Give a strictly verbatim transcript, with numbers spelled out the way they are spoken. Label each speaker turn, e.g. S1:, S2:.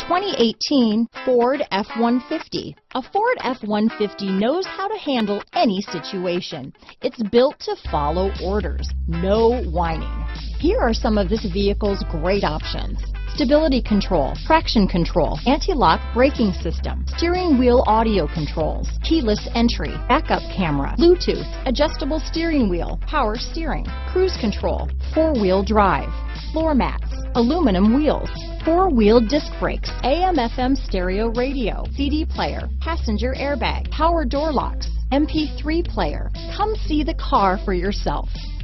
S1: twenty eighteen Ford F one fifty. A Ford F one fifty knows how to handle any situation. It's built to follow orders, no whining. Here are some of this vehicle's great options: stability control, traction control, anti-lock braking system, steering wheel audio controls, keyless entry, backup camera, Bluetooth, adjustable steering wheel, power steering, cruise control, four-wheel drive, floor mats, aluminum wheels, four-wheel disc brakes, A M F M stereo radio, C D player, passenger airbag, power door locks, M P three player. Come see the car for yourself.